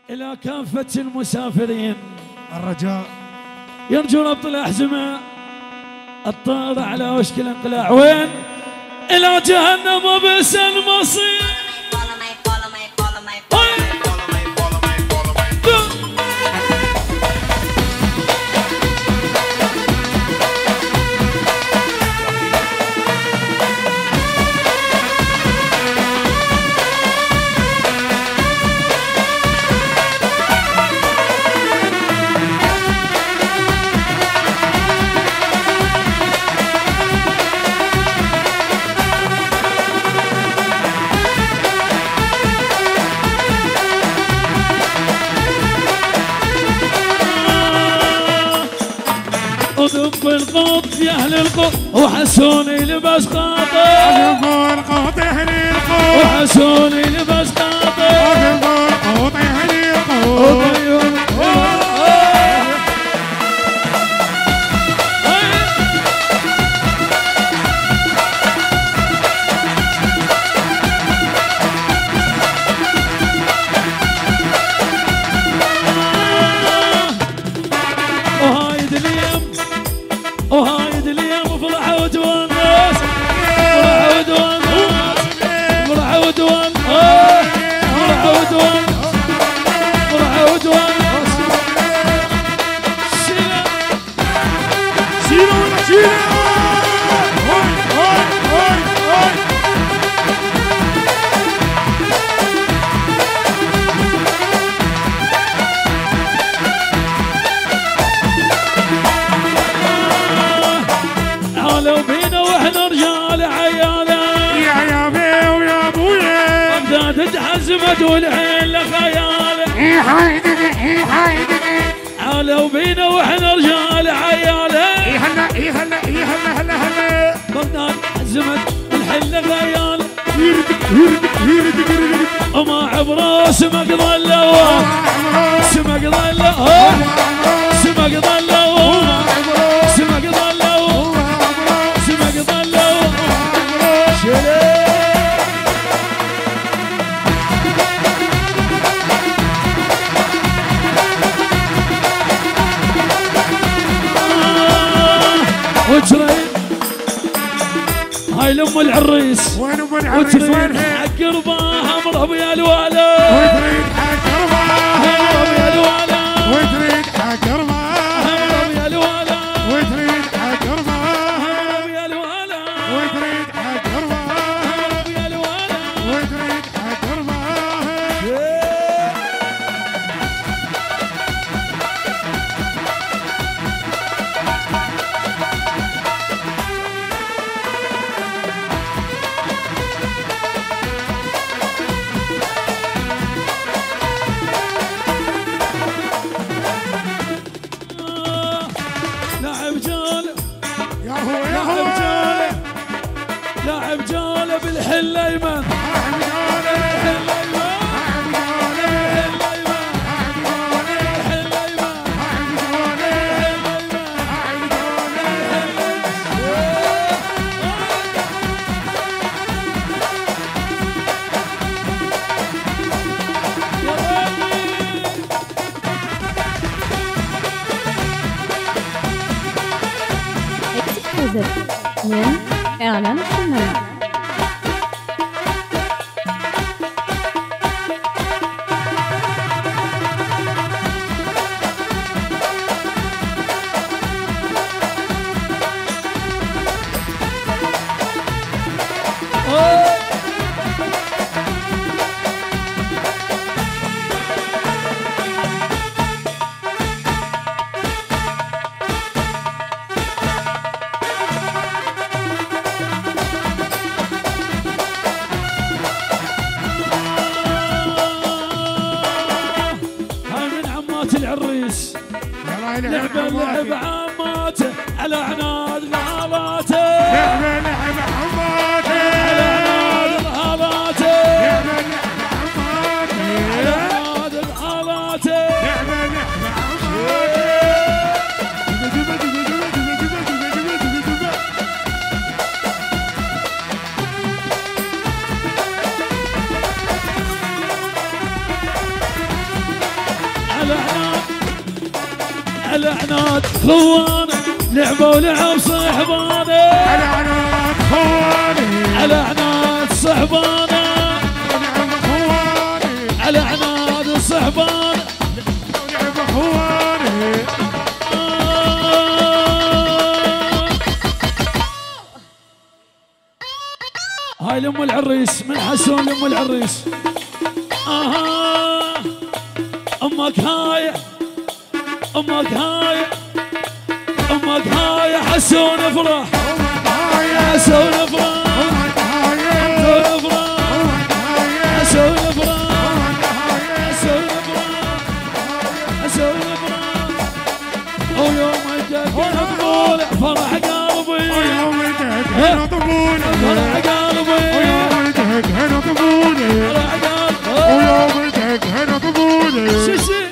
إلى كافة المسافرين الرجاء يرجو ربط الأحزمة الطائرة على وشك الانقلاع. وين؟ إلى جهنم وبئس المصير. ودب القوط يا اهل القوط وحسوني لبس قاطع. دب القوط يا اهل القوط وحسوني لبس قاطع. دب القوط يا اهل القوط. وهايد اليوم فرح ودوانس. فرح ودوانس. فرح ودوانس. فرح ودوانس. فرح ودوانس. شيلة شيلة شيلة. هاي هاي هاي هاي. عالوا بينا واحنا رجال عياله. يا بي ويا ابويا بغداد تحزمت والعين لخياله. عالوا بينا واحنا رجال عياله. هلا هلا هلا هلا هلا. بغداد تحزمت والحين لخياله. وما عبره سمك ظلوا. سمك ظلوا. سمك ظلوا. سمك ظلوا. سمك ظلوا. شلي وجري هاي لام العريس. وين ام العريس؟ وينها؟ حق رباها مرحبا يا الوالا. وتريد حق رباها. مرحبا يا الوالا. وتريد حق رباها. مرحبا يا الوالا. وتريد حق رباها. مرحبا يا الوالا. وتريد حق رباها. مرحبا يا الوالا. وتريد حق رباها. لاعب جاله. يا هو يا لاعب هو. جاله. لاعب جاله بالحل ايمن. لاعب جاله. بالحل ايمن. لاعب جاله. بالحل ايمن. لاعب جاله. بالحل ايمن. لاعب جاله. لاعب جاله. اكسكلوزيف من إعلان السينما. هاي من عمات العريس. لعبة لعب عماته على عناد غالاته. لعبة لعب حماته. على عناد غالاته. لعبة لعب حماته. على عناد غالاته. لعبة لعب حماته. على عناد خوانه لعبه ولعب صحبانه على عناد خواني على عناد صحبانه ولعب خواني على عناد صحبانه ولعب خواني هاي لام العريس من حسون لام العريس امك هاي امك هاي امك هاي حسون افرح حسون افرح حسون افرح حسون افرح حسون افرح حسون افرح ويوم الجد مقبول فرح قلبي ويوم الجد هنا طبولي فرح قلبي ويوم الجد هنا طبولي فرح قلبي ويوم الجد هنا طبولي شيشي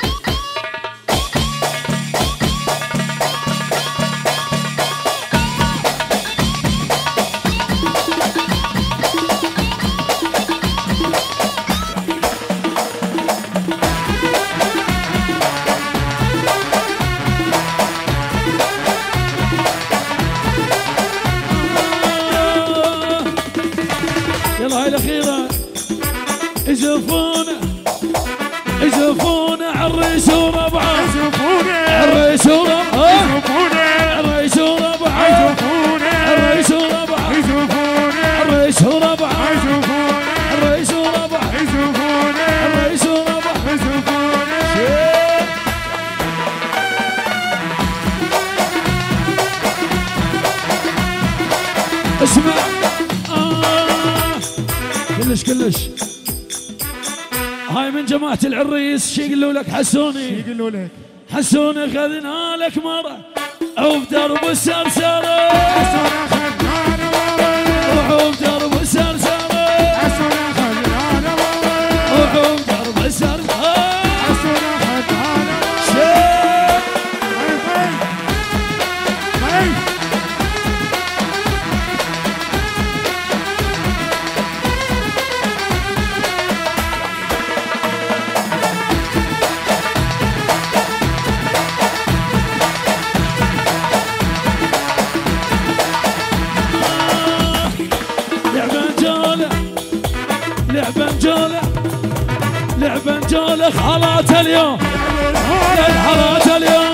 يلا هاي الأخيرة يزفونه يزفونه عالريس وربعه عالريس وربعه عالريس وربعه عالريس وربعه عالريس وربعه عالريس وربعه عالريس وربعه اسمع كلش هاي من جماعة العريس شي يقولوا لك حسوني يقولوا لك حسوني خذنا لك مرة عوف درب السرسرة حسنا خذنا مرة وعوف درب السرسرة حسنا خذنا مرة وعوف درب السرسرة حسنا خذنا مرة شيخ لعبة نجولة خالات اليوم خالات اليوم